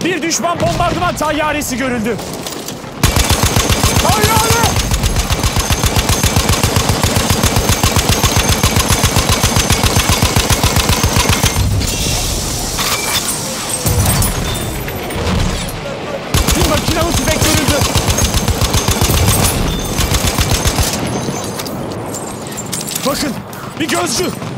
Bir düşman bombardıman tayyaresi görüldü. Tayyare! Bir makinalı tüfek görüldü. Bakın, bir gözcü.